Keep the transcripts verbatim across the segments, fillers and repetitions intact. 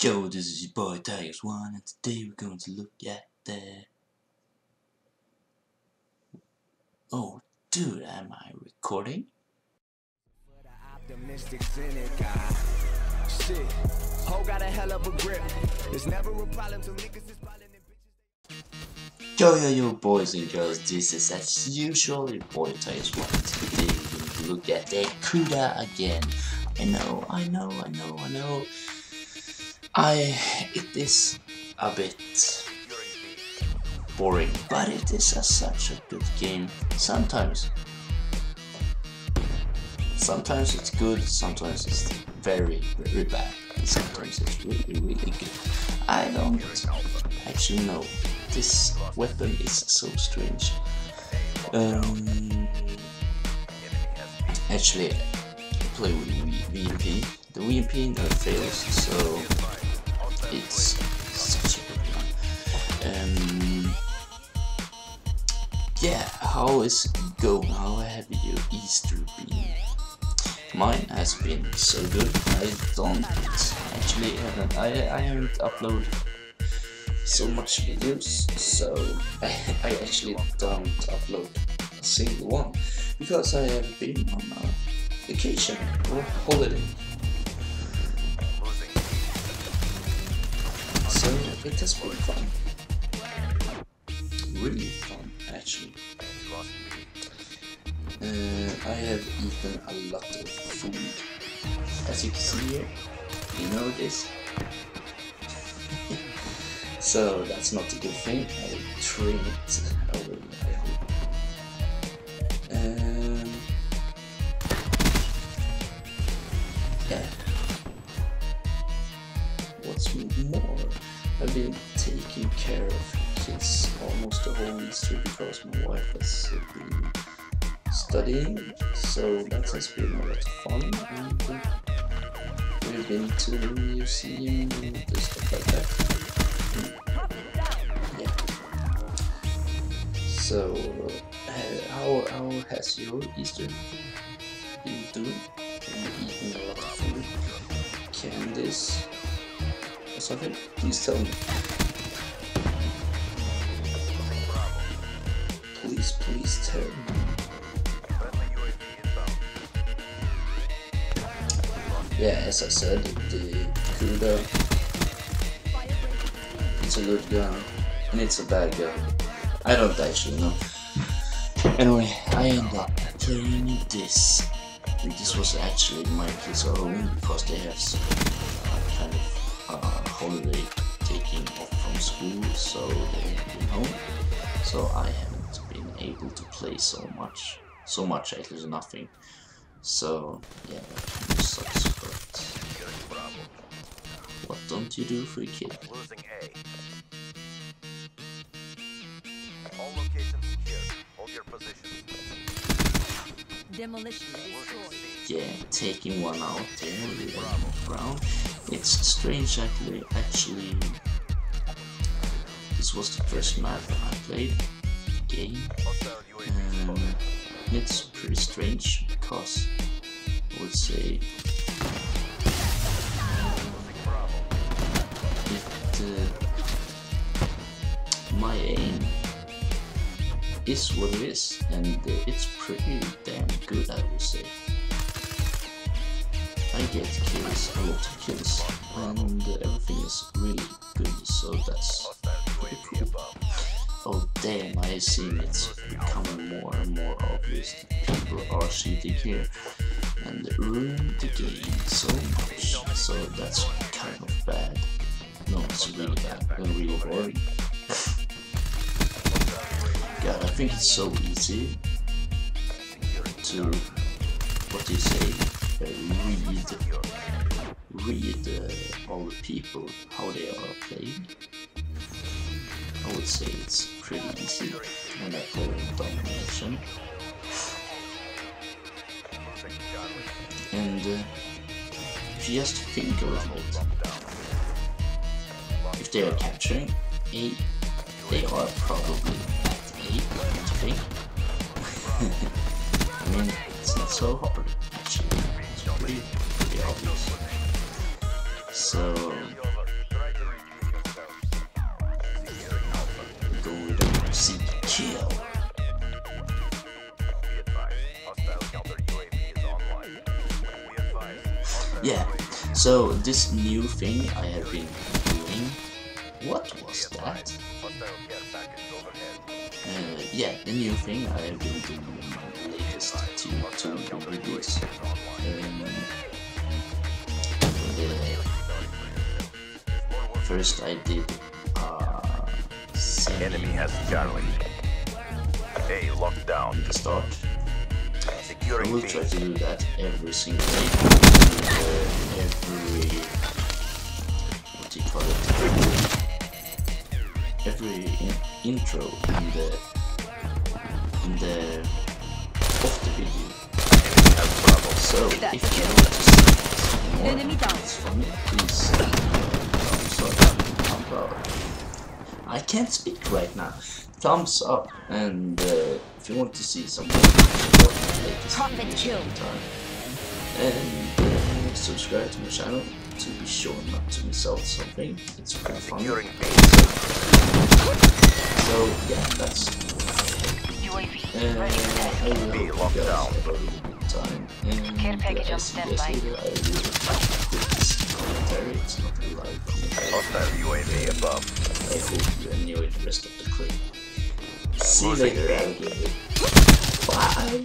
Yo, this is your boy TigazONE, and today we're going to look at the... Oh, dude, am I recording? Shit, ho got a hell of a grip. It's never a problem to niggas is ballin' and bitches. Yo, yo, yo, boys and girls, this is as usual your boy TigazONE. Today we're going to look at the CUDA again. I know, I know, I know, I know. I... it is a bit boring, but it is a, such a good game. Sometimes, sometimes it's good, sometimes it's very, very bad, and sometimes it's really, really good. I don't actually know. This weapon is so strange. Um, actually, I play with V M P. The V M P never fails, so it's such a good one. Um, yeah, how is it going? How have your Easter been? Mine has been so good. I don't actually haven't. I I haven't uploaded so much videos, so I, I actually don't upload a single one because I have been on a vacation or holiday. So it has been fun, really fun actually. Uh, I have eaten a lot of food, as you can see here. You know this. So that's not a good thing. I will train it. I will. I hope. Um, yeah. What's more? I've been taking care of kids almost the whole Easter because my wife has been studying. So that has been a lot of fun. And uh, we've been to the museum and stuff like that. Yeah. So, uh, how how has your Easter been doing? Been eating a lot of food, candies, or something? Please tell me. Please, please tell me. Yeah, as I said, the CUDA. It's a good gun, and it's a bad gun. I don't actually know. Anyway, I ended up playing this. And this was actually my kids at home because they have some uh, kind of uh, holiday taking off from school, so they have been home. So I haven't been able to play so much. So much, actually nothing. So yeah, that kind of sucks, but what don't you do for a kid? All locations secure. Hold your positions. Demolition destroyed. Yeah, taking one out there on the ground. It's strange actually. Actually, this was the first map I played the game. Um, it's pretty strange because I would say it. Uh, my aim is what it is, and uh, it's pretty damn good, I would say. I get kills, a lot of kills, and uh, everything is really good, so that's pretty cool. Oh damn, I see it's becoming more and more obvious that people are cheating here and ruin the game so much, so that's kind of bad. No, it's really bad and really boring. God, I think it's so easy to, what do you say, uh, read, read uh, all the people, how they are playing. I would say it's pretty easy when I play with domination. And uh, if you just think a little bit, if they are capturing A, they are probably at A, don't you think? I mean, it's not so hard, actually. It's pretty, pretty obvious. So, kill. Be advised, hostile counter U A V is online. Be advised, hostile Yeah, U A V so this new thing I have been doing, what was Be that? advised, hostile care package overhead. Uh, yeah, the new thing I have been doing in my latest two, two reviews. Um, the, first I did uh, Enemy singing has Charlie. A locked down. at the start. I Securing will B. try to do that every single day. And, uh, every what do you call it? Every in intro in the in the of the video. Enemy has Bravo. So That's if you a want to see more, Enemy down. it's funny, please thumbs up, thumbs up. I can't speak right now. Thumbs up, and uh, if you want to see some more latest Profit kill. time, and uh, subscribe to my channel to be sure not to miss out something. It's pretty fun. Securing B. So yeah, that's U A V uh, ready for I tasking. will Be hope locked you guys down. have a really good time. And Care package uh, on see you guys standby. later. I will put this commentary. It's not a live commentary. Hostile U A V above. I hope you enjoyed the rest of the clip. See you Losing later, B. alligator. Bye.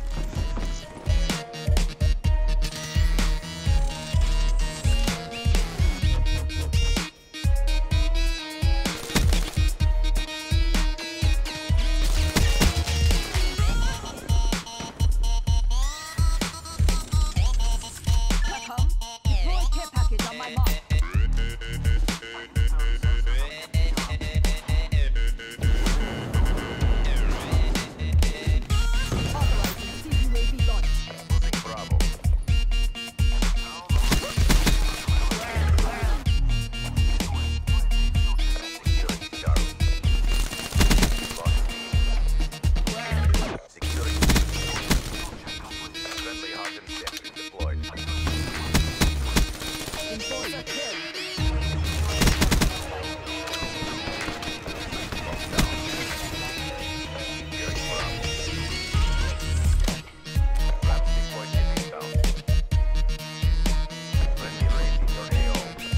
Come. Deploy care package on my mark. Authorizing C U A V launch. Losing Bravo. Securing Charlie. Lost B. Securing B. Friendly Hardened sentry deployed. Enforcer kill. Locked down. Securing Bravo. Ramp deployed shipping down. Friendly raid in your A O.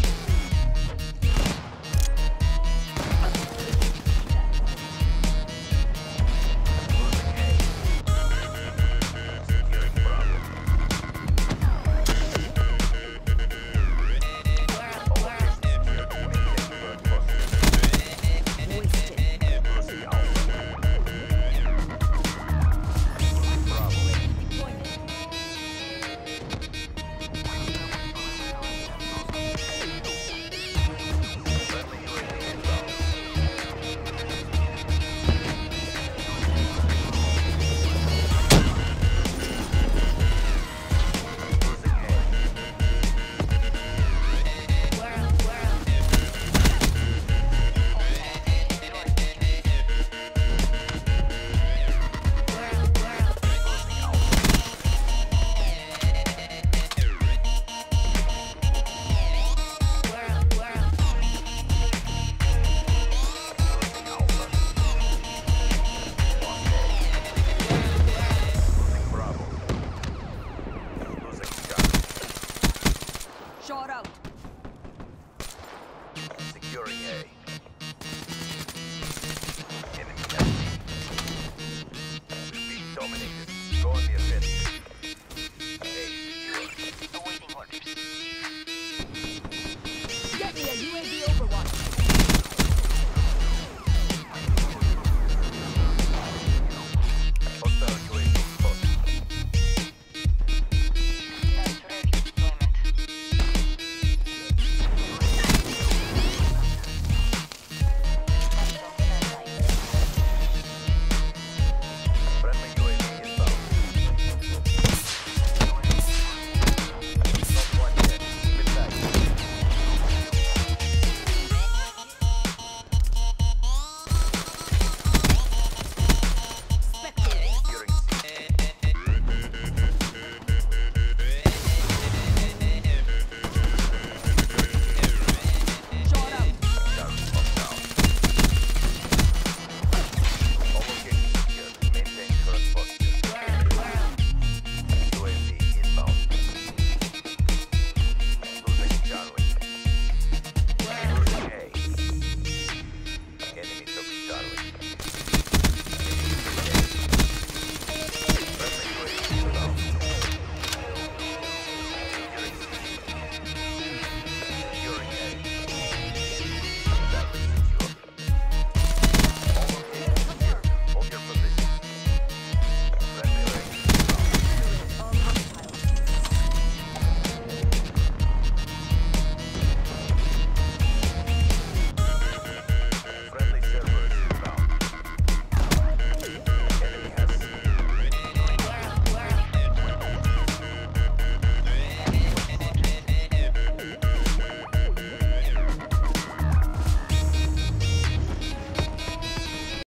Losing A. Securing Bravo. All locations secured. Maintain current posture. Wasted. Losing Alpha. Losing Bravo. Deployment. Friendly U A V inbound. Losing A. Losing Alpha. Losing Alpha. Lost A. Losing Bravo. Losing Charlie. Shot out. Securing A.